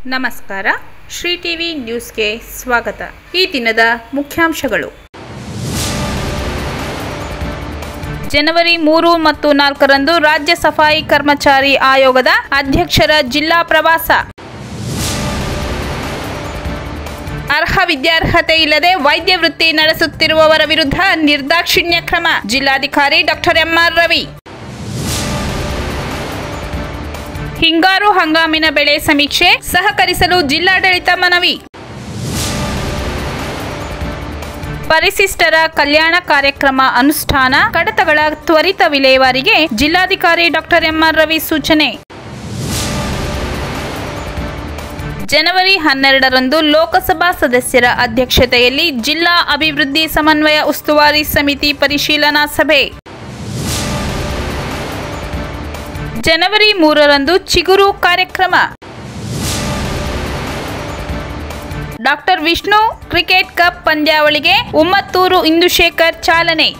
ನಮಸ್ಕಾರ. ಶ್ರೀ ಟಿವಿ ನ್ಯೂಸ್ಗೆ ಸ್ವಾಗತ. ಈ ದಿನದ ಮುಖ್ಯಾಂಶಗಳು. ಜನವರಿ 3 ಮತ್ತು 4ರಂದು ರಾಜ್ಯ ಸಫಾಯಿ ಕರ್ಮಚಾರಿ ಆಯೋಗದ ಅಧ್ಯಕ್ಷರ ಜಿಲ್ಲಾ ಪ್ರವಾಸ. ಅರ್ಹ ವಿದ್ಯಾರ್ಹತೆ ಇಲ್ಲದೆ ವೈದ್ಯ ವೃತ್ತಿ ನಡೆಸುತ್ತಿರುವವರ ವಿರುದ್ಧ ನಿರ್ದಾಕ್ಷಿಣ್ಯ ಕ್ರಮ. ಜಿಲ್ಲಾಧಿಕಾರಿ ಡಾಕ್ಟರ್ ಎಂಆರ್ ರವಿ. ಹಿಂಗಾರು ಹಂಗಾಮಿನ ಬೆಳೆ ಸಮೀಕ್ಷೆ ಸಹಕರಿಸಲು ಜಿಲ್ಲಾಡಳಿತ ಮನವಿ. ಪರಿಶಿಷ್ಟರ ಕಲ್ಯಾಣ ಕಾರ್ಯಕ್ರಮ ಅನುಷ್ಠಾನ ಕಡತಗಳ ತ್ವರಿತ ವಿಲೇವಾರಿಗೆ ಜಿಲ್ಲಾಧಿಕಾರಿ ಡಾಕ್ಟರ್ ಎಂಆರ್ ರವಿ ಸೂಚನೆ. ಜನವರಿ 12ರಂದು ಲೋಕಸಭಾ ಸದಸ್ಯರ ಅಧ್ಯಕ್ಷತೆಯಲ್ಲಿ ಜಿಲ್ಲಾ ಅಭಿವೃದ್ಧಿ ಸಮನ್ವಯ ಉಸ್ತುವಾರಿ ಸಮಿತಿ ಪರಿಶೀಲನಾ ಸಭೆ. ಜನವರಿ 3ರಂದು ಚಿಗುರು ಕಾರ್ಯಕ್ರಮ. ಡಾಕ್ಟರ್ ವಿಷ್ಣು ಕ್ರಿಕೆಟ್ ಕಪ್ ಪಂದ್ಯಾವಳಿಗೆ ಉಮ್ಮತ್ತೂರು ಇಂದುಶೇಖರ್ ಚಾಲನೆ.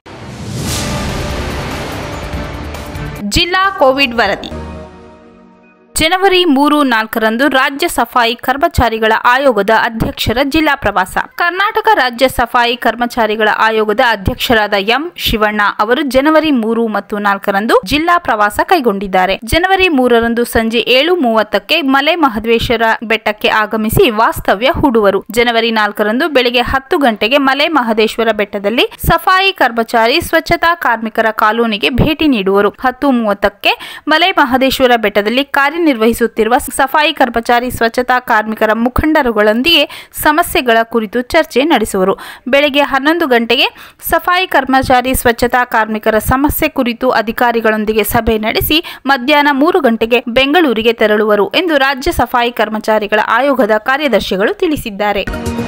ಜಿಲ್ಲಾ ಕೋವಿಡ್ ವರದಿ. ಜನವರಿ 3-4ರಂದು ರಾಜ್ಯ ಸಫಾಯಿ ಕರ್ಮಚಾರಿಗಳ ಆಯೋಗದ ಅಧ್ಯಕ್ಷರ ಜಿಲ್ಲಾ ಪ್ರವಾಸ. ಕರ್ನಾಟಕ ರಾಜ್ಯ ಸಫಾಯಿ ಕರ್ಮಚಾರಿಗಳ ಆಯೋಗದ ಅಧ್ಯಕ್ಷರಾದ ಎಂ ಶಿವಣ್ಣ ಅವರು ಜನವರಿ 3 ಮತ್ತು 4ರಂದು ಜಿಲ್ಲಾ ಪ್ರವಾಸ ಕೈಗೊಂಡಿದ್ದಾರೆ. ಜನವರಿ 3ರಂದು ಸಂಜೆ 7:30ಕ್ಕೆ ಮಲೆ ಮಹದೇಶ್ವರ ಬೆಟ್ಟಕ್ಕೆ ಆಗಮಿಸಿ ವಾಸ್ತವ್ಯ ಹೂಡುವರು. ಜನವರಿ 4ರಂದು ಬೆಳಗ್ಗೆ 10 ಗಂಟೆಗೆ ಮಲೆ ಮಹದೇಶ್ವರ ಬೆಟ್ಟದಲ್ಲಿ ಸಫಾಯಿ ಕರ್ಮಚಾರಿ ಸ್ವಚ್ಛತಾ ಕಾರ್ಮಿಕರ ಕಾಲೋನಿಗೆ ಭೇಟಿ ನೀಡುವರು. 10:30ಕ್ಕೆ ಮಲೆ ಮಹದೇಶ್ವರ ಬೆಟ್ಟದಲ್ಲಿ ನಿರ್ವಹಿಸುತ್ತಿರುವ ಸಫಾಯಿ ಕರ್ಮಚಾರಿ ಸ್ವಚ್ಛತಾ ಕಾರ್ಮಿಕರ ಮುಖಂಡರುಗಳೊಂದಿಗೆ ಸಮಸ್ಯೆಗಳ ಕುರಿತು ಚರ್ಚೆ ನಡೆಸುವರು. ಬೆಳಗ್ಗೆ 11 ಗಂಟೆಗೆ ಸಫಾಯಿ ಕರ್ಮಚಾರಿ ಸ್ವಚ್ಛತಾ ಕಾರ್ಮಿಕರ ಸಮಸ್ಯೆ ಕುರಿತು ಅಧಿಕಾರಿಗಳೊಂದಿಗೆ ಸಭೆ ನಡೆಸಿ ಮಧ್ಯಾಹ್ನ 3 ಗಂಟೆಗೆ ಬೆಂಗಳೂರಿಗೆ ತೆರಳುವರು ಎಂದು ರಾಜ್ಯ ಸಫಾಯಿ ಕರ್ಮಚಾರಿಗಳ ಆಯೋಗದ ಕಾರ್ಯದರ್ಶಿಗಳು ತಿಳಿಸಿದ್ದಾರೆ.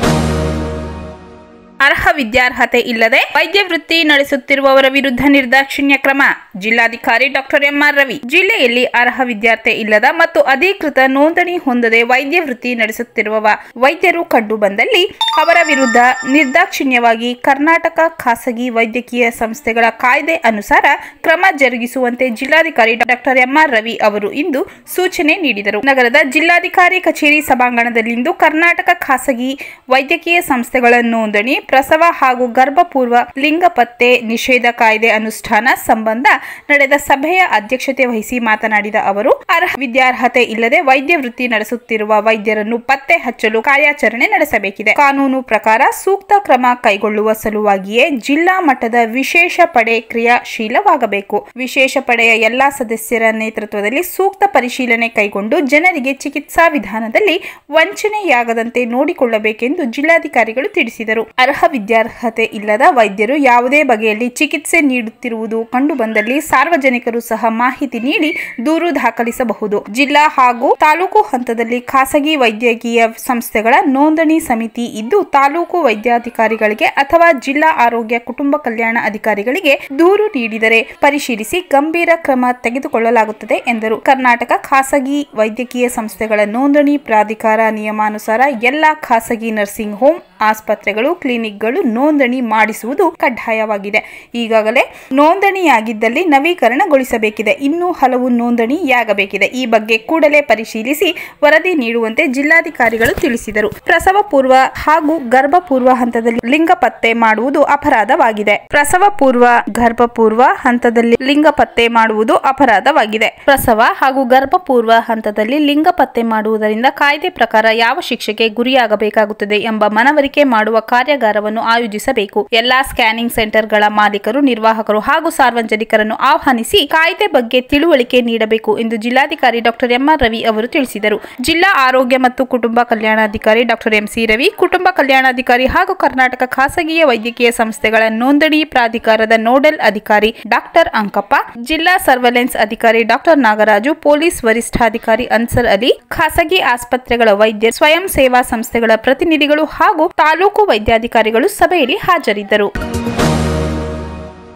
ಅರ್ಹ ವಿದ್ಯಾರ್ಹತೆ ಇಲ್ಲದೆ ವೈದ್ಯ ವೃತ್ತಿ ನಡೆಸುತ್ತಿರುವವರ ವಿರುದ್ಧ ನಿರ್ದಾಕ್ಷಿಣ್ಯ ಕ್ರಮ. ಜಿಲ್ಲಾಧಿಕಾರಿ ಡಾಕ್ಟರ್ ಎಂಆರ್ ರವಿ. ಜಿಲ್ಲೆಯಲ್ಲಿ ಅರ್ಹ ವಿದ್ಯಾರ್ಥಿ ಇಲ್ಲದ ಮತ್ತು ಅಧಿಕೃತ ನೋಂದಣಿ ಹೊಂದದೆ ವೈದ್ಯ ವೃತ್ತಿ ನಡೆಸುತ್ತಿರುವ ವೈದ್ಯರು ಕಂಡು ಬಂದಲ್ಲಿ ಅವರ ವಿರುದ್ಧ ನಿರ್ದಾಕ್ಷಿಣ್ಯವಾಗಿ ಕರ್ನಾಟಕ ಖಾಸಗಿ ವೈದ್ಯಕೀಯ ಸಂಸ್ಥೆಗಳ ಕಾಯ್ದೆ ಅನುಸಾರ ಕ್ರಮ ಜರುಗಿಸುವಂತೆ ಜಿಲ್ಲಾಧಿಕಾರಿ ಡಾಕ್ಟರ್ ಎಂಆರ್ ರವಿ ಅವರು ಇಂದು ಸೂಚನೆ ನೀಡಿದರು. ನಗರದ ಜಿಲ್ಲಾಧಿಕಾರಿ ಕಚೇರಿ ಸಭಾಂಗಣದಲ್ಲಿಂದು ಕರ್ನಾಟಕ ಖಾಸಗಿ ವೈದ್ಯಕೀಯ ಸಂಸ್ಥೆಗಳ ನೋಂದಣಿ, ಪ್ರಸವ ಹಾಗೂ ಗರ್ಭಪೂರ್ವ ಲಿಂಗ ಪತ್ತೆ ನಿಷೇಧ ಕಾಯ್ದೆ ಅನುಷ್ಠಾನ ಸಂಬಂಧ ನಡೆದ ಸಭೆಯ ಅಧ್ಯಕ್ಷತೆ ವಹಿಸಿ ಮಾತನಾಡಿದ ಅವರು, ಅರ್ಹ ವಿದ್ಯಾರ್ಹತೆ ಇಲ್ಲದೆ ವೈದ್ಯ ವೃತ್ತಿ ನಡೆಸುತ್ತಿರುವ ವೈದ್ಯರನ್ನು ಪತ್ತೆ ಹಚ್ಚಲು ಕಾರ್ಯಾಚರಣೆ ನಡೆಸಬೇಕಿದೆ. ಕಾನೂನು ಪ್ರಕಾರ ಸೂಕ್ತ ಕ್ರಮ ಕೈಗೊಳ್ಳುವ ಸಲುವಾಗಿಯೇ ಜಿಲ್ಲಾ ಮಟ್ಟದ ವಿಶೇಷ ಪಡೆ ಕ್ರಿಯಾಶೀಲವಾಗಬೇಕು. ವಿಶೇಷ ಪಡೆಯ ಎಲ್ಲಾ ಸದಸ್ಯರ ನೇತೃತ್ವದಲ್ಲಿ ಸೂಕ್ತ ಪರಿಶೀಲನೆ ಕೈಗೊಂಡು ಜನರಿಗೆ ಚಿಕಿತ್ಸಾ ವಿಧಾನದಲ್ಲಿ ವಂಚನೆಯಾಗದಂತೆ ನೋಡಿಕೊಳ್ಳಬೇಕೆಂದು ಜಿಲ್ಲಾಧಿಕಾರಿಗಳು ತಿಳಿಸಿದರು. ಅರ್ಹ ವಿದ್ಯಾರ್ಹತೆ ಇಲ್ಲದ ವೈದ್ಯರು ಯಾವುದೇ ಬಗೆಯಲ್ಲಿ ಚಿಕಿತ್ಸೆ ನೀಡುತ್ತಿರುವುದು ಕಂಡುಬಂದಲ್ಲಿ ಸಾರ್ವಜನಿಕರು ಸಹ ಮಾಹಿತಿ ನೀಡಿ ದೂರು ದಾಖಲಿಸಬಹುದು. ಜಿಲ್ಲಾ ಹಾಗೂ ತಾಲೂಕು ಹಂತದಲ್ಲಿ ಖಾಸಗಿ ವೈದ್ಯಕೀಯ ಸಂಸ್ಥೆಗಳ ನೋಂದಣಿ ಸಮಿತಿ ಇದ್ದು ತಾಲೂಕು ವೈದ್ಯಾಧಿಕಾರಿಗಳಿಗೆ ಅಥವಾ ಜಿಲ್ಲಾ ಆರೋಗ್ಯ ಕುಟುಂಬ ಕಲ್ಯಾಣ ಅಧಿಕಾರಿಗಳಿಗೆ ದೂರು ನೀಡಿದರೆ ಪರಿಶೀಲಿಸಿ ಗಂಭೀರ ಕ್ರಮ ತೆಗೆದುಕೊಳ್ಳಲಾಗುತ್ತದೆ ಎಂದರು. ಕರ್ನಾಟಕ ಖಾಸಗಿ ವೈದ್ಯಕೀಯ ಸಂಸ್ಥೆಗಳ ನೋಂದಣಿ ಪ್ರಾಧಿಕಾರ ನಿಯಮಾನುಸಾರ ಎಲ್ಲಾ ಖಾಸಗಿ ನರ್ಸಿಂಗ್ ಹೋಮ್, ಆಸ್ಪತ್ರೆಗಳು, ಕ್ಲಿನಿಕ್ಗಳು ನೋಂದಣಿ ಮಾಡಿಸುವುದು ಕಡ್ಡಾಯವಾಗಿದೆ. ಈಗಾಗಲೇ ನೋಂದಣಿಯಾಗಿದ್ದಲ್ಲಿ ನವೀಕರಣಗೊಳಿಸಬೇಕಿದೆ. ಇನ್ನೂ ಹಲವು ನೋಂದಣಿಯಾಗಬೇಕಿದೆ. ಈ ಬಗ್ಗೆ ಕೂಡಲೇ ಪರಿಶೀಲಿಸಿ ವರದಿ ನೀಡುವಂತೆ ಜಿಲ್ಲಾಧಿಕಾರಿಗಳು ತಿಳಿಸಿದರು. ಪ್ರಸವ ಪೂರ್ವ ಹಾಗೂ ಗರ್ಭಪೂರ್ವ ಹಂತದಲ್ಲಿ ಲಿಂಗ ಪತ್ತೆ ಮಾಡುವುದು ಅಪರಾಧವಾಗಿದೆ. ಪ್ರಸವ ಪೂರ್ವ, ಗರ್ಭಪೂರ್ವ ಹಂತದಲ್ಲಿ ಲಿಂಗ ಪತ್ತೆ ಮಾಡುವುದು ಅಪರಾಧವಾಗಿದೆ. ಪ್ರಸವ ಹಾಗೂ ಗರ್ಭಪೂರ್ವ ಹಂತದಲ್ಲಿ ಲಿಂಗ ಪತ್ತೆ ಮಾಡುವುದರಿಂದ ಕಾಯ್ದೆ ಪ್ರಕಾರ ಯಾವ ಶಿಕ್ಷೆಗೆ ಗುರಿಯಾಗಬೇಕಾಗುತ್ತದೆ ಎಂಬ ಮನವರಿಕೆ ಮಾಡುವ ಕಾರ್ಯಾಗಾರವನ್ನು ಆಯೋಜಿಸಬೇಕು. ಎಲ್ಲಾ ಸ್ಕ್ಯಾನಿಂಗ್ ಸೆಂಟರ್ಗಳ ಮಾಲೀಕರು, ನಿರ್ವಾಹಕರು ಹಾಗೂ ಸಾರ್ವಜನಿಕರನ್ನು ಆಹ್ವಾನಿಸಿ ಕಾಯ್ದೆ ಬಗ್ಗೆ ತಿಳುವಳಿಕೆ ನೀಡಬೇಕು ಎಂದು ಜಿಲ್ಲಾಧಿಕಾರಿ ಡಾಕ್ಟರ್ ಎಂಆರ್ ರವಿ ಅವರು ತಿಳಿಸಿದರು. ಜಿಲ್ಲಾ ಆರೋಗ್ಯ ಮತ್ತು ಕುಟುಂಬ ಕಲ್ಯಾಣಾಧಿಕಾರಿ ಡಾಕ್ಟರ್ ಎಂಸಿ ರವಿ, ಕುಟುಂಬ ಕಲ್ಯಾಣಾಧಿಕಾರಿ ಹಾಗೂ ಕರ್ನಾಟಕ ಖಾಸಗಿ ವೈದ್ಯಕೀಯ ಸಂಸ್ಥೆಗಳ ನೋಂದಣಿ ಪ್ರಾಧಿಕಾರದ ನೋಡಲ್ ಅಧಿಕಾರಿ ಡಾಕ್ಟರ್ ಅಂಕಪ್ಪ, ಜಿಲ್ಲಾ ಸರ್ವೆಲೆನ್ಸ್ ಅಧಿಕಾರಿ ಡಾಕ್ಟರ್ ನಾಗರಾಜು, ಪೊಲೀಸ್ ವರಿಷ್ಠಾಧಿಕಾರಿ ಅನ್ಸರ್ ಅಲಿ, ಖಾಸಗಿ ಆಸ್ಪತ್ರೆಗಳ ವೈದ್ಯರು, ಸ್ವಯಂ ಸೇವಾ ಸಂಸ್ಥೆಗಳ ಪ್ರತಿನಿಧಿಗಳು ಹಾಗೂ ತಾಲೂಕು ವೈದ್ಯಾಧಿಕಾರಿಗಳು ಸಭೆಯಲ್ಲಿ ಹಾಜರಿದ್ದರು.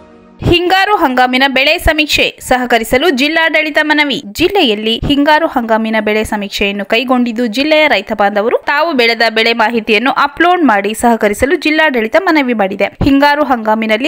ಹಿಂಗಾರು ಹಂಗಾಮಿನ ಬೆಳೆ ಸಮೀಕ್ಷೆ ಸಹಕರಿಸಲು ಜಿಲ್ಲಾಡಳಿತ ಮನವಿ. ಜಿಲ್ಲೆಯಲ್ಲಿ ಹಿಂಗಾರು ಹಂಗಾಮಿನ ಬೆಳೆ ಸಮೀಕ್ಷೆಯನ್ನು ಕೈಗೊಂಡಿದ್ದು ಜಿಲ್ಲೆಯ ರೈತ ಬಾಂಧವರು ತಾವು ಬೆಳೆದ ಬೆಳೆ ಮಾಹಿತಿಯನ್ನು ಅಪ್ಲೋಡ್ ಮಾಡಿ ಸಹಕರಿಸಲು ಜಿಲ್ಲಾಡಳಿತ ಮನವಿ ಮಾಡಿದೆ. ಹಿಂಗಾರು ಹಂಗಾಮಿನಲ್ಲಿ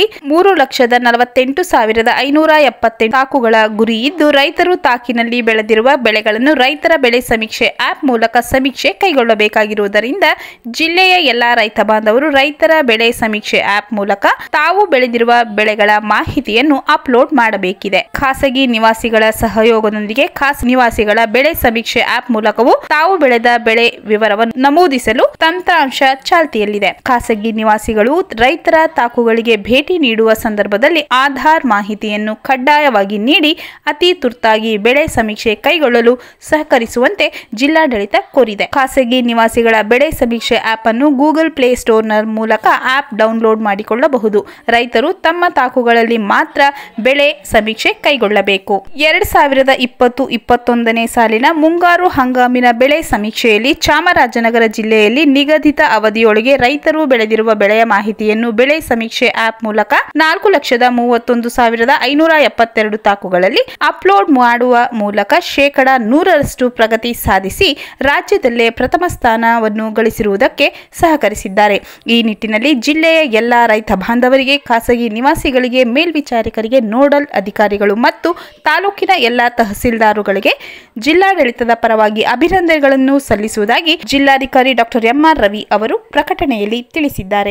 3,48,578 ತಾಕುಗಳ ಗುರಿ ಇದ್ದು, ರೈತರು ತಾಕಿನಲ್ಲಿ ಬೆಳೆದಿರುವ ಬೆಳೆಗಳನ್ನು ರೈತರ ಬೆಳೆ ಸಮೀಕ್ಷೆ ಆಪ್ ಮೂಲಕ ಸಮೀಕ್ಷೆ ಕೈಗೊಳ್ಳಬೇಕಾಗಿರುವುದರಿಂದ ಜಿಲ್ಲೆಯ ಎಲ್ಲಾ ರೈತ ಬಾಂಧವರು ರೈತರ ಬೆಳೆ ಸಮೀಕ್ಷೆ ಆಪ್ ಮೂಲಕ ತಾವು ಬೆಳೆದಿರುವ ಬೆಳೆಗಳ ಮಾಹಿತಿಯನ್ನು ಅಪ್ಲೋಡ್ ಮಾಡಬೇಕಿದೆ. ಖಾಸಗಿ ನಿವಾಸಿಗಳ ಸಹಯೋಗದೊಂದಿಗೆ ನಿವಾಸಿಗಳ ಬೆಳೆ ಸಮೀಕ್ಷೆ ಆಪ್ ಮೂಲಕವೂ ತಾವು ಬೆಳೆದ ಬೆಳೆ ವಿವರವನ್ನು ನಮೂದಿಸಲು ತಂತ್ರಾಂಶ ಚಾಲ್ತಿಯಲ್ಲಿದೆ. ಖಾಸಗಿ ನಿವಾಸಿಗಳು ರೈತರ ತಾಕುಗಳಿಗೆ ಭೇಟಿ ನೀಡುವ ಸಂದರ್ಭದಲ್ಲಿ ಆಧಾರ್ ಮಾಹಿತಿಯನ್ನು ಕಡ್ಡಾಯವಾಗಿ ನೀಡಿ ಅತಿ ತುರ್ತಾಗಿ ಬೆಳೆ ಸಮೀಕ್ಷೆ ಕೈಗೊಳ್ಳಲು ಸಹಕರಿಸುವಂತೆ ಜಿಲ್ಲಾಡಳಿತ ಕೋರಿದೆ. ಖಾಸಗಿ ನಿವಾಸಿಗಳ ಬೆಳೆ ಸಮೀಕ್ಷೆ ಆಪ್ ಅನ್ನು ಗೂಗಲ್ ಪ್ಲೇ ಸ್ಟೋರ್ನ ಮೂಲಕ ಆಪ್ ಡೌನ್ಲೋಡ್ ಮಾಡಿಕೊಳ್ಳಬಹುದು. ರೈತರು ತಮ್ಮ ತಾಕುಗಳಲ್ಲಿ ಮಾತ್ರ ಬೆಳೆ ಸಮೀಕ್ಷೆ ಕೈಗೊಳ್ಳಬೇಕು. 2020-21ನೇ ಸಾಲಿನ ಮುಂಗಾರು ಹಂಗಾಮಿನ ಬೆಳೆ ಸಮೀಕ್ಷೆಯಲ್ಲಿ ಚಾಮರಾಜನಗರ ಜಿಲ್ಲೆಯಲ್ಲಿ ನಿಗದಿತ ಅವಧಿಯೊಳಗೆ ರೈತರು ಬೆಳೆದಿರುವ ಬೆಳೆಯ ಮಾಹಿತಿಯನ್ನು ಬೆಳೆ ಸಮೀಕ್ಷೆ ಆಪ್ ಮೂಲಕ 4,31,572 ತಾಕುಗಳಲ್ಲಿ ಅಪ್ಲೋಡ್ ಮಾಡುವ ಮೂಲಕ 100% ಪ್ರಗತಿ ಸಾಧಿಸಿ ರಾಜ್ಯದಲ್ಲೇ ಪ್ರಥಮ ಸ್ಥಾನವನ್ನು ಗಳಿಸಿರುವುದಕ್ಕೆ ಸಹಕರಿಸಿದ್ದಾರೆ. ಈ ನಿಟ್ಟಿನಲ್ಲಿ ಜಿಲ್ಲೆಯ ಎಲ್ಲಾ ರೈತ ಬಾಂಧವರಿಗೆ, ಖಾಸಗಿ ನಿವಾಸಿಗಳಿಗೆ, ಮೇಲ್ವಿಚಾರಕರಿಗೆ, ನೋಡಲ್ ಅಧಿಕಾರಿಗಳು ಮತ್ತು ತಾಲೂಕಿನ ಎಲ್ಲಾ ತಹಸೀಲ್ದಾರುಗಳಿಗೆ ಜಿಲ್ಲಾಡಳಿತದ ಪರವಾಗಿ ಅಭಿನಂದನೆಗಳನ್ನು ಸಲ್ಲಿಸುವುದಾಗಿ ಜಿಲ್ಲಾಧಿಕಾರಿ ಡಾಕ್ಟರ್ ಎಂ.ಆರ್. ರವಿ ಅವರು ಪ್ರಕಟಣೆಯಲ್ಲಿ ತಿಳಿಸಿದ್ದಾರೆ.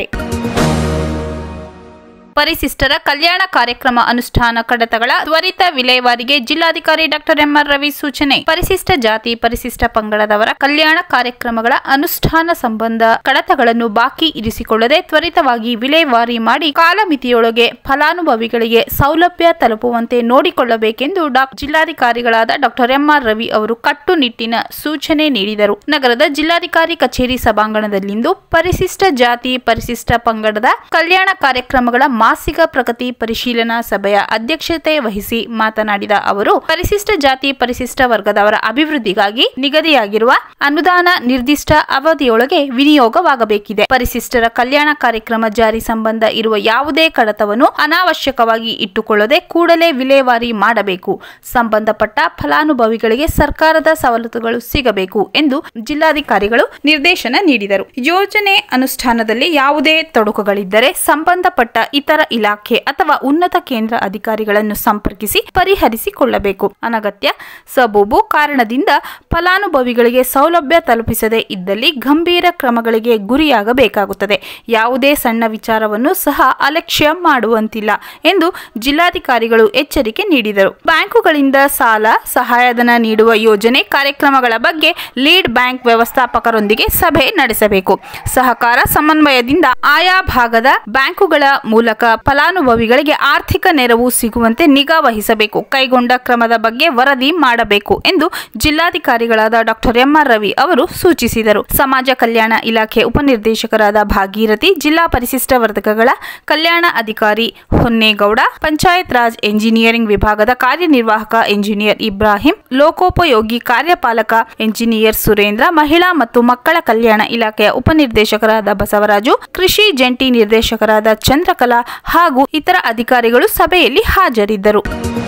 ಪರಿಶಿಷ್ಟರ ಕಲ್ಯಾಣ ಕಾರ್ಯಕ್ರಮ ಅನುಷ್ಠಾನ ಕಡತಗಳ ತ್ವರಿತ ವಿಲೇವಾರಿಗೆ ಜಿಲ್ಲಾಧಿಕಾರಿ ಡಾಕ್ಟರ್ ಎಂ.ಆರ್. ರವಿ ಸೂಚನೆ. ಪರಿಶಿಷ್ಟ ಜಾತಿ, ಪರಿಶಿಷ್ಟ ಪಂಗಡದವರ ಕಲ್ಯಾಣ ಕಾರ್ಯಕ್ರಮಗಳ ಅನುಷ್ಠಾನ ಸಂಬಂಧ ಕಡತಗಳನ್ನು ಬಾಕಿ ಇರಿಸಿಕೊಳ್ಳದೆ ತ್ವರಿತವಾಗಿ ವಿಲೇವಾರಿ ಮಾಡಿ ಕಾಲಮಿತಿಯೊಳಗೆ ಫಲಾನುಭವಿಗಳಿಗೆ ಸೌಲಭ್ಯ ತಲುಪುವಂತೆ ನೋಡಿಕೊಳ್ಳಬೇಕೆಂದು ಜಿಲ್ಲಾಧಿಕಾರಿಗಳಾದ ಡಾಕ್ಟರ್ ಎಂ.ಆರ್. ರವಿ ಅವರು ಕಟ್ಟುನಿಟ್ಟಿನ ಸೂಚನೆ ನೀಡಿದರು. ನಗರದ ಜಿಲ್ಲಾಧಿಕಾರಿ ಕಚೇರಿ ಸಭಾಂಗಣದಲ್ಲಿಂದು ಪರಿಶಿಷ್ಟ ಜಾತಿ, ಪರಿಶಿಷ್ಟ ಪಂಗಡದ ಕಲ್ಯಾಣ ಕಾರ್ಯಕ್ರಮಗಳ ಮಾಸಿಕ ಪ್ರಗತಿ ಪರಿಶೀಲನಾ ಸಭೆಯ ಅಧ್ಯಕ್ಷತೆ ವಹಿಸಿ ಮಾತನಾಡಿದ ಅವರು, ಪರಿಶಿಷ್ಟ ಜಾತಿ, ಪರಿಶಿಷ್ಟ ವರ್ಗದವರ ಅಭಿವೃದ್ಧಿಗಾಗಿ ನಿಗದಿಯಾಗಿರುವ ಅನುದಾನ ನಿರ್ದಿಷ್ಟ ಅವಧಿಯೊಳಗೆ ವಿನಿಯೋಗವಾಗಬೇಕಿದೆ. ಪರಿಶಿಷ್ಟರ ಕಲ್ಯಾಣ ಕಾರ್ಯಕ್ರಮ ಜಾರಿ ಸಂಬಂಧ ಇರುವ ಯಾವುದೇ ಕಡತವನ್ನು ಅನಾವಶ್ಯಕವಾಗಿ ಇಟ್ಟುಕೊಳ್ಳದೆ ಕೂಡಲೇ ವಿಲೇವಾರಿ ಮಾಡಬೇಕು. ಸಂಬಂಧಪಟ್ಟ ಫಲಾನುಭವಿಗಳಿಗೆ ಸರ್ಕಾರದ ಸವಲತ್ತುಗಳು ಸಿಗಬೇಕು ಎಂದು ಜಿಲ್ಲಾಧಿಕಾರಿಗಳು ನಿರ್ದೇಶನ ನೀಡಿದರು. ಯೋಜನೆ ಅನುಷ್ಠಾನದಲ್ಲಿ ಯಾವುದೇ ತೊಡಕುಗಳಿದ್ದರೆ ಸಂಬಂಧಪಟ್ಟ ಇತರ ಇಲಾಖೆ ಅಥವಾ ಉನ್ನತ ಕೇಂದ್ರ ಅಧಿಕಾರಿಗಳನ್ನು ಸಂಪರ್ಕಿಸಿ ಪರಿಹರಿಸಿಕೊಳ್ಳಬೇಕು. ಅನಗತ್ಯ ಸಬೂಬು ಕಾರಣದಿಂದ ಫಲಾನುಭವಿಗಳಿಗೆ ಸೌಲಭ್ಯ ತಲುಪಿಸದೇ ಇದ್ದಲ್ಲಿ ಗಂಭೀರ ಕ್ರಮಗಳಿಗೆ ಗುರಿಯಾಗಬೇಕಾಗುತ್ತದೆ. ಯಾವುದೇ ಸಣ್ಣ ವಿಚಾರವನ್ನು ಸಹ ಅಲಕ್ಷ್ಯ ಮಾಡುವಂತಿಲ್ಲ ಎಂದು ಜಿಲ್ಲಾಧಿಕಾರಿಗಳು ಎಚ್ಚರಿಕೆ ನೀಡಿದರು. ಬ್ಯಾಂಕುಗಳಿಂದ ಸಾಲ, ಸಹಾಯಧನ ನೀಡುವ ಯೋಜನೆ ಕಾರ್ಯಕ್ರಮಗಳ ಬಗ್ಗೆ ಲೀಡ್ ಬ್ಯಾಂಕ್ ವ್ಯವಸ್ಥಾಪಕರೊಂದಿಗೆ ಸಭೆ ನಡೆಸಬೇಕು. ಸಹಕಾರ ಸಮನ್ವಯದಿಂದ ಆಯಾ ಭಾಗದ ಬ್ಯಾಂಕುಗಳ ಮೂಲಕ ಫಲಾನುಭವಿಗಳಿಗೆ ಆರ್ಥಿಕ ನೆರವು ಸಿಗುವಂತೆ ನಿಗಾ ವಹಿಸಬೇಕು. ಕೈಗೊಂಡ ಕ್ರಮದ ಬಗ್ಗೆ ವರದಿ ಮಾಡಬೇಕು ಎಂದು ಜಿಲ್ಲಾಧಿಕಾರಿಗಳಾದ ಡಾಕ್ಟರ್ ಎಂ.ಆರ್. ರವಿ ಅವರು ಸೂಚಿಸಿದರು. ಸಮಾಜ ಕಲ್ಯಾಣ ಇಲಾಖೆ ಉಪನಿರ್ದೇಶಕರಾದ ಭಾಗೀರಥಿ, ಜಿಲ್ಲಾ ಪರಿಶಿಷ್ಟ ವರ್ಗಗಳ ಕಲ್ಯಾಣ ಅಧಿಕಾರಿ ಹೊನ್ನೇಗೌಡ, ಪಂಚಾಯತ್ ರಾಜ್ ಎಂಜಿನಿಯರಿಂಗ್ ವಿಭಾಗದ ಕಾರ್ಯನಿರ್ವಾಹಕ ಎಂಜಿನಿಯರ್ ಇಬ್ರಾಹಿಂ, ಲೋಕೋಪಯೋಗಿ ಕಾರ್ಯಪಾಲಕ ಎಂಜಿನಿಯರ್ ಸುರೇಂದ್ರ, ಮಹಿಳಾ ಮತ್ತು ಮಕ್ಕಳ ಕಲ್ಯಾಣ ಇಲಾಖೆಯ ಉಪನಿರ್ದೇಶಕರಾದ ಬಸವರಾಜು, ಕೃಷಿ ಜಂಟಿ ನಿರ್ದೇಶಕರಾದ ಚಂದ್ರಕಲಾ ಹಾಗೂ ಇತರ ಅಧಿಕಾರಿಗಳು ಸಭೆಯಲ್ಲಿ ಹಾಜರಿದ್ದರು.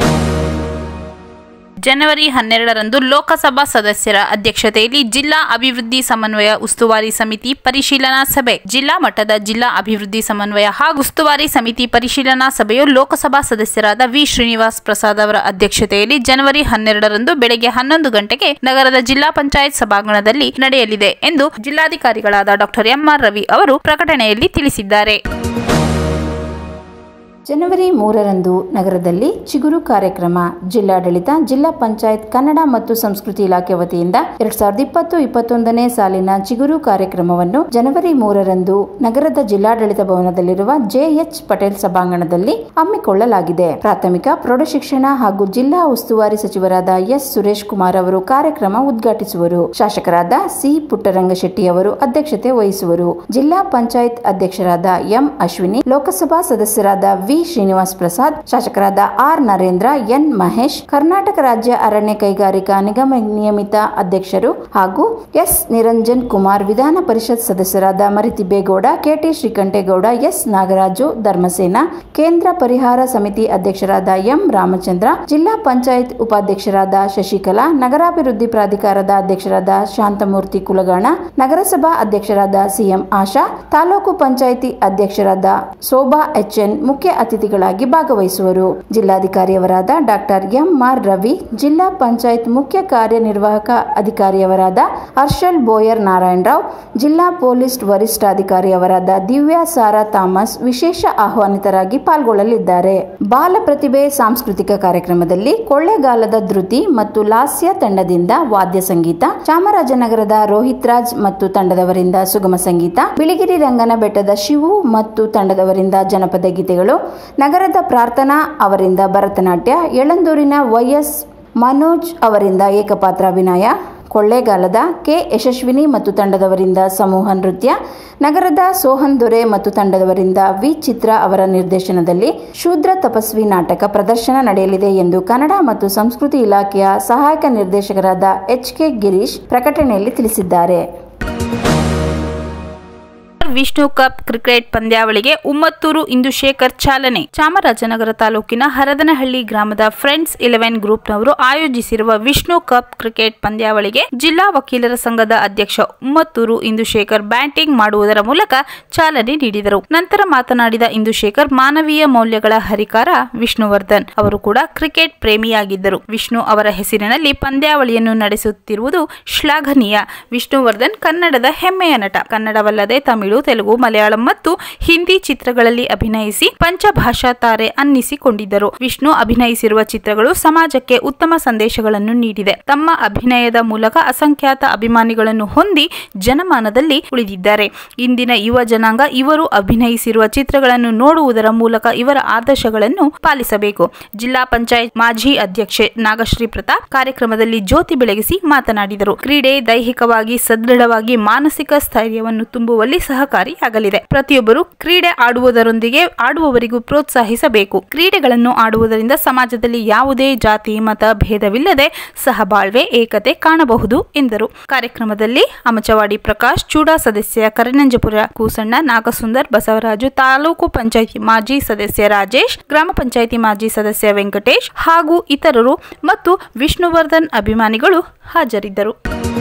ಜನವರಿ 12ರಂದು ಲೋಕಸಭಾ ಸದಸ್ಯರ ಅಧ್ಯಕ್ಷತೆಯಲ್ಲಿ ಜಿಲ್ಲಾ ಅಭಿವೃದ್ಧಿ ಸಮನ್ವಯ ಉಸ್ತುವಾರಿ ಸಮಿತಿ ಪರಿಶೀಲನಾ ಸಭೆ. ಜಿಲ್ಲಾ ಮಟ್ಟದ ಜಿಲ್ಲಾ ಅಭಿವೃದ್ಧಿ ಸಮನ್ವಯ ಹಾಗೂ ಉಸ್ತುವಾರಿ ಸಮಿತಿ ಪರಿಶೀಲನಾ ಸಭೆಯು ಲೋಕಸಭಾ ಸದಸ್ಯರಾದ ವಿ. ಶ್ರೀನಿವಾಸ್ ಪ್ರಸಾದ್ ಅವರ ಅಧ್ಯಕ್ಷತೆಯಲ್ಲಿ ಜನವರಿ 12ರಂದು ಬೆಳಗ್ಗೆ 11 ಗಂಟೆಗೆ ನಗರದ ಜಿಲ್ಲಾ ಪಂಚಾಯತ್ ಸಭಾಂಗಣದಲ್ಲಿ ನಡೆಯಲಿದೆ ಎಂದು ಜಿಲ್ಲಾಧಿಕಾರಿಗಳಾದ ಡಾಕ್ಟರ್ ಎಂ.ಆರ್. ರವಿ ಅವರು ಪ್ರಕಟಣೆಯಲ್ಲಿ ತಿಳಿಸಿದ್ದಾರೆ. ಜನವರಿ 3ರಂದು ನಗರದಲ್ಲಿ ಚಿಗುರು ಕಾರ್ಯಕ್ರಮ. ಜಿಲ್ಲಾಡಳಿತ, ಜಿಲ್ಲಾ ಪಂಚಾಯತ್, ಕನ್ನಡ ಮತ್ತು ಸಂಸ್ಕೃತಿ ಇಲಾಖೆ ವತಿಯಿಂದ 2020-21ನೇ ಸಾಲಿನ ಚಿಗುರು ಕಾರ್ಯಕ್ರಮವನ್ನು ಜನವರಿ 3ರಂದು ನಗರದ ಜಿಲ್ಲಾಡಳಿತ ಭವನದಲ್ಲಿರುವ ಜೆ.ಎಚ್. ಪಟೇಲ್ ಸಭಾಂಗಣದಲ್ಲಿ ಹಮ್ಮಿಕೊಳ್ಳಲಾಗಿದೆ. ಪ್ರಾಥಮಿಕ ಪ್ರೌಢಶಿಕ್ಷಣ ಹಾಗೂ ಜಿಲ್ಲಾ ಉಸ್ತುವಾರಿ ಸಚಿವರಾದ ಎಸ್. ಸುರೇಶ್ ಕುಮಾರ್ ಅವರು ಕಾರ್ಯಕ್ರಮ ಉದ್ಘಾಟಿಸುವರು. ಶಾಸಕರಾದ ಸಿ. ಪುಟ್ಟರಂಗಶೆಟ್ಟಿ ಅವರು ಅಧ್ಯಕ್ಷತೆ ವಹಿಸುವರು. ಜಿಲ್ಲಾ ಪಂಚಾಯತ್ ಅಧ್ಯಕ್ಷರಾದ ಎಂ. ಅಶ್ವಿನಿ, ಲೋಕಸಭಾ ಸದಸ್ಯರಾದ ವಿ. ಶ್ರೀನಿವಾಸ್ ಪ್ರಸಾದ್, ಶಾಸಕರಾದ ಆರ್ ನರೇಂದ್ರ, ಎನ್ ಮಹೇಶ್, ಕರ್ನಾಟಕ ರಾಜ್ಯ ಅರಣ್ಯ ಕೈಗಾರಿಕಾ ನಿಗಮ ನಿಯಮಿತ ಅಧ್ಯಕ್ಷರು ಹಾಗೂ ಎಸ್ ನಿರಂಜನ್ ಕುಮಾರ್, ವಿಧಾನ ಪರಿಷತ್ ಸದಸ್ಯರಾದ ಮರಿತಿಬ್ಬೇಗೌಡ, ಕೆಟಿ ಶ್ರೀಕಂಠೇಗೌಡ, ಎಸ್ ನಾಗರಾಜು, ಧರ್ಮಸೇನ, ಕೇಂದ್ರ ಪರಿಹಾರ ಸಮಿತಿ ಅಧ್ಯಕ್ಷರಾದ ಎಂ ರಾಮಚಂದ್ರ, ಜಿಲ್ಲಾ ಪಂಚಾಯತ್ ಉಪಾಧ್ಯಕ್ಷರಾದ ಶಶಿಕಲಾ, ನಗರಾಭಿವೃದ್ಧಿ ಪ್ರಾಧಿಕಾರದ ಅಧ್ಯಕ್ಷರಾದ ಶಾಂತಮೂರ್ತಿ ಕುಲಗಾಣ, ನಗರಸಭಾ ಅಧ್ಯಕ್ಷರಾದ ಸಿಎಂ ಆಶಾ, ತಾಲೂಕು ಪಂಚಾಯಿತಿ ಅಧ್ಯಕ್ಷರಾದ ಶೋಭಾ ಎಚ್ಎನ್ ಮುಖ್ಯ ಅತಿಥಿಗಳಾಗಿ ಭಾಗವಹಿಸುವರು. ಜಿಲ್ಲಾಧಿಕಾರಿಯವರಾದ ಡಾಕ್ಟರ್ ಎಂಆರ್ ರವಿ, ಜಿಲ್ಲಾ ಪಂಚಾಯತ್ ಮುಖ್ಯ ಕಾರ್ಯನಿರ್ವಾಹಕ ಅಧಿಕಾರಿಯವರಾದ ಹರ್ಷಲ್ ಬೋಯರ್ ನಾರಾಯಣರಾವ್, ಜಿಲ್ಲಾ ಪೊಲೀಸ್ ವರಿಷ್ಠಾಧಿಕಾರಿಯವರಾದ ದಿವ್ಯಾ ಸಾರಾ ಥಾಮಸ್ ವಿಶೇಷ ಆಹ್ವಾನಿತರಾಗಿ ಪಾಲ್ಗೊಳ್ಳಲಿದ್ದಾರೆ. ಬಾಲ ಪ್ರತಿಭೆ ಸಾಂಸ್ಕೃತಿಕ ಕಾರ್ಯಕ್ರಮದಲ್ಲಿ ಕೊಳ್ಳೇಗಾಲದ ಧೃತಿ ಮತ್ತು ಲಾಸ್ಯ ತಂಡದಿಂದ ವಾದ್ಯ ಸಂಗೀತ, ಚಾಮರಾಜನಗರದ ರೋಹಿತ್ ರಾಜ್ ಮತ್ತು ತಂಡದವರಿಂದ ಸುಗಮ ಸಂಗೀತ, ಬಿಳಿಗಿರಿ ರಂಗನ ಬೆಟ್ಟದ ಶಿವು ಮತ್ತು ತಂಡದವರಿಂದ ಜನಪದ ಗೀತೆಗಳು, ನಗರದ ಪ್ರಾರ್ಥನಾ ಅವರಿಂದ ಭರತನಾಟ್ಯ, ಯಳಂದೂರಿನ ವೈಎಸ್ ಮನೋಜ್ ಅವರಿಂದ ಏಕಪಾತ್ರಾಭಿನಯ, ಕೊಳ್ಳೇಗಾಲದ ಕೆ ಯಶಸ್ವಿನಿ ಮತ್ತು ತಂಡದವರಿಂದ ಸಮೂಹ ನೃತ್ಯ, ನಗರದ ಸೋಹನ್ ದೊರೆ ಮತ್ತು ತಂಡದವರಿಂದ ವಿ ಚಿತ್ರ ಅವರ ನಿರ್ದೇಶನದಲ್ಲಿ ಶೂದ್ರ ತಪಸ್ವಿ ನಾಟಕ ಪ್ರದರ್ಶನ ನಡೆಯಲಿದೆ ಎಂದು ಕನ್ನಡ ಮತ್ತು ಸಂಸ್ಕೃತಿ ಇಲಾಖೆಯ ಸಹಾಯಕ ನಿರ್ದೇಶಕರಾದ ಎಚ್.ಕೆ. ಗಿರೀಶ್ ಪ್ರಕಟಣೆಯಲ್ಲಿ ತಿಳಿಸಿದ್ದಾರೆ. ವಿಷ್ಣು ಕಪ್ ಕ್ರಿಕೆಟ್ ಪಂದ್ಯಾವಳಿಗೆ ಉಮ್ಮತ್ತೂರು ಇಂದುಶೇಖರ್ ಚಾಲನೆ. ಚಾಮರಾಜನಗರ ತಾಲೂಕಿನ ಹರದನಹಳ್ಳಿ ಗ್ರಾಮದ ಫ್ರೆಂಡ್ಸ್ 11 ಗ್ರೂಪ್ನವರು ಆಯೋಜಿಸಿರುವ ವಿಷ್ಣು ಕಪ್ ಕ್ರಿಕೆಟ್ ಪಂದ್ಯಾವಳಿಗೆ ಜಿಲ್ಲಾ ವಕೀಲರ ಸಂಘದ ಅಧ್ಯಕ್ಷ ಉಮ್ಮತ್ತೂರು ಇಂದುಶೇಖರ್ ಬ್ಯಾಟಿಂಗ್ ಮಾಡುವುದರ ಮೂಲಕ ಚಾಲನೆ ನೀಡಿದರು. ನಂತರ ಮಾತನಾಡಿದ ಇಂದುಶೇಖರ್, ಮಾನವೀಯ ಮೌಲ್ಯಗಳ ಹರಿಕಾರ ವಿಷ್ಣುವರ್ಧನ್ ಅವರು ಕೂಡ ಕ್ರಿಕೆಟ್ ಪ್ರೇಮಿಯಾಗಿದ್ದರು. ವಿಷ್ಣು ಅವರ ಹೆಸರಿನಲ್ಲಿ ಪಂದ್ಯಾವಳಿಯನ್ನು ನಡೆಸುತ್ತಿರುವುದು ಶ್ಲಾಘನೀಯ. ವಿಷ್ಣುವರ್ಧನ್ ಕನ್ನಡದ ಹೆಮ್ಮೆಯ ನಟ. ಕನ್ನಡವಲ್ಲದೆ ತಮಿಳು, ತೆಲುಗು, ಮಲಯಾಳಂ ಮತ್ತು ಹಿಂದಿ ಚಿತ್ರಗಳಲ್ಲಿ ಅಭಿನಯಿಸಿ ಪಂಚಭಾಷಾ ತಾರೆ ಅನ್ನಿಸಿಕೊಂಡಿದ್ದರು. ವಿಷ್ಣು ಅಭಿನಯಿಸಿರುವ ಚಿತ್ರಗಳು ಸಮಾಜಕ್ಕೆ ಉತ್ತಮ ಸಂದೇಶಗಳನ್ನು ನೀಡಿದೆ. ತಮ್ಮ ಅಭಿನಯದ ಮೂಲಕ ಅಸಂಖ್ಯಾತ ಅಭಿಮಾನಿಗಳನ್ನು ಹೊಂದಿ ಜನಮಾನದಲ್ಲಿ ಉಳಿದಿದ್ದಾರೆ. ಇಂದಿನ ಯುವ ಜನಾಂಗ ಇವರು ಅಭಿನಯಿಸಿರುವ ಚಿತ್ರಗಳನ್ನು ನೋಡುವುದರ ಮೂಲಕ ಇವರ ಆದರ್ಶಗಳನ್ನು ಪಾಲಿಸಬೇಕು. ಜಿಲ್ಲಾ ಪಂಚಾಯತ್ ಮಾಜಿ ಅಧ್ಯಕ್ಷೆ ನಾಗಶ್ರೀ ಪ್ರತಾಪ್ ಕಾರ್ಯಕ್ರಮದಲ್ಲಿ ಜ್ಯೋತಿ ಬೆಳಗಿಸಿ ಮಾತನಾಡಿದರು. ಕ್ರೀಡೆ ದೈಹಿಕವಾಗಿ ಸದೃಢವಾಗಿ ಮಾನಸಿಕ ಸ್ಥೈರ್ಯವನ್ನು ತುಂಬುವಲ್ಲಿ ಸಹಕಾರಿಯಾಗಲಿದೆ. ಪ್ರತಿಯೊಬ್ಬರು ಕ್ರೀಡೆ ಆಡುವುದರೊಂದಿಗೆ ಆಡುವವರಿಗೂ ಪ್ರೋತ್ಸಾಹಿಸಬೇಕು. ಕ್ರೀಡೆಗಳನ್ನು ಆಡುವುದರಿಂದ ಸಮಾಜದಲ್ಲಿ ಯಾವುದೇ ಜಾತಿ ಮತ ಭೇದವಿಲ್ಲದೆ ಸಹಬಾಳ್ವೆ ಏಕತೆ ಕಾಣಬಹುದು ಎಂದರು. ಕಾರ್ಯಕ್ರಮದಲ್ಲಿ ಅಮಚವಾಡಿ ಪ್ರಕಾಶ್, ಚೂಡಾ ಸದಸ್ಯ ಕರಿನಂಜಪುರ ಕೂಸಣ್ಣ, ನಾಗಸುಂದರ್, ಬಸವರಾಜು, ತಾಲೂಕು ಪಂಚಾಯಿತಿ ಮಾಜಿ ಸದಸ್ಯ ರಾಜೇಶ್, ಗ್ರಾಮ ಪಂಚಾಯಿತಿ ಮಾಜಿ ಸದಸ್ಯ ವೆಂಕಟೇಶ್ ಹಾಗೂ ಇತರರು ಮತ್ತು ವಿಷ್ಣುವರ್ಧನ್ ಅಭಿಮಾನಿಗಳು ಹಾಜರಿದ್ದರು.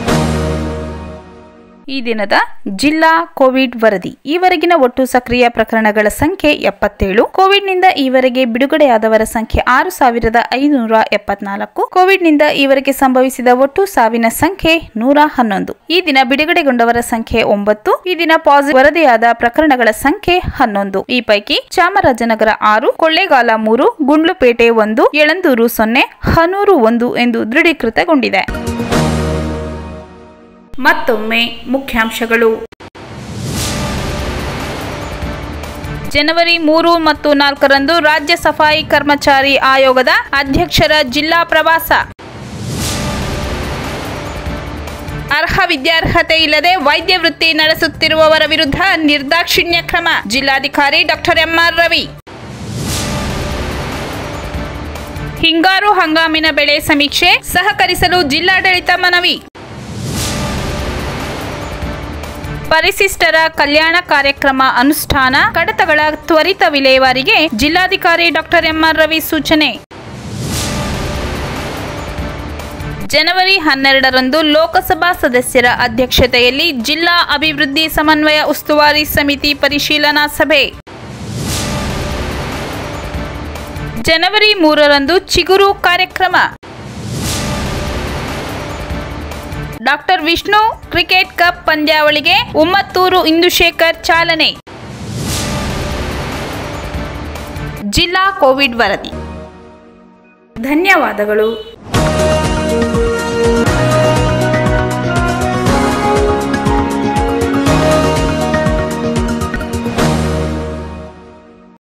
ಈ ದಿನದ ಜಿಲ್ಲಾ ಕೋವಿಡ್ ವರದಿ. ಈವರೆಗಿನ ಒಟ್ಟು ಸಕ್ರಿಯ ಪ್ರಕರಣಗಳ ಸಂಖ್ಯೆ 77. ಕೋವಿಡ್ನಿಂದ ಈವರೆಗೆ ಬಿಡುಗಡೆಯಾದವರ ಸಂಖ್ಯೆ 6574. ಕೋವಿಡ್ನಿಂದ ಈವರೆಗೆ ಸಂಭವಿಸಿದ ಒಟ್ಟು ಸಾವಿನ ಸಂಖ್ಯೆ 111. ಈ ದಿನ ಬಿಡುಗಡೆಗೊಂಡವರ ಸಂಖ್ಯೆ 9. ಈ ದಿನ ಪಾಸಿಟಿವ್ ವರದಿಯಾದ ಪ್ರಕರಣಗಳ ಸಂಖ್ಯೆ 11. ಈ ಪೈಕಿ ಚಾಮರಾಜನಗರ 6, ಕೊಳ್ಳೇಗಾಲ 3, ಗುಂಡ್ಲುಪೇಟೆ 1, ಯಳಂದೂರು 0, ಹನೂರು 1 ಎಂದು ದೃಢೀಕೃತಗೊಂಡಿದೆ. ಮತ್ತೊಮ್ಮೆ ಮುಖ್ಯಾಂಶಗಳು. ಜನವರಿ 3 ಮತ್ತು 4ರಂದು ರಾಜ್ಯ ಸಫಾಯಿ ಕರ್ಮಚಾರಿ ಆಯೋಗದ ಅಧ್ಯಕ್ಷರ ಜಿಲ್ಲಾ ಪ್ರವಾಸ. ಅರ್ಹ ವಿದ್ಯಾರ್ಹತೆ ಇಲ್ಲದೆ ವೈದ್ಯ ವೃತ್ತಿ ನಡೆಸುತ್ತಿರುವವರ ವಿರುದ್ಧ ನಿರ್ದಾಕ್ಷಿಣ್ಯ ಕ್ರಮ. ಜಿಲ್ಲಾಧಿಕಾರಿ ಡಾಕ್ಟರ್ ಎಂಆರ್ ರವಿ. ಹಿಂಗಾರು ಹಂಗಾಮಿನ ಬೆಳೆ ಸಮೀಕ್ಷೆ ಸಹಕರಿಸಲು ಜಿಲ್ಲಾಡಳಿತ ಮನವಿ. ಪರಿಶಿಷ್ಟರ ಕಲ್ಯಾಣ ಕಾರ್ಯಕ್ರಮ ಅನುಷ್ಠಾನ ಕಡತಗಳ ತ್ವರಿತ ವಿಲೇವಾರಿಗೆ ಜಿಲ್ಲಾಧಿಕಾರಿ ಡಾಕ್ಟರ್ ಎಂಆರ್ ರವಿ ಸೂಚನೆ. ಜನವರಿ 12ರಂದು ಲೋಕಸಭಾ ಸದಸ್ಯರ ಅಧ್ಯಕ್ಷತೆಯಲ್ಲಿ ಜಿಲ್ಲಾ ಅಭಿವೃದ್ಧಿ ಸಮನ್ವಯ ಉಸ್ತುವಾರಿ ಸಮಿತಿ ಪರಿಶೀಲನಾ ಸಭೆ. ಜನವರಿ 3ರಂದು ಚಿಗುರು ಕಾರ್ಯಕ್ರಮ. ಡಾಕ್ಟರ್ ವಿಷ್ಣು ಕ್ರಿಕೆಟ್ ಕಪ್ ಪಂದ್ಯಾವಳಿಗೆ ಉಮ್ಮತ್ತೂರು ಇಂದುಶೇಖರ್ ಚಾಲನೆ. ಜಿಲ್ಲಾ ಕೋವಿಡ್ ವರದಿ. ಧನ್ಯವಾದಗಳು.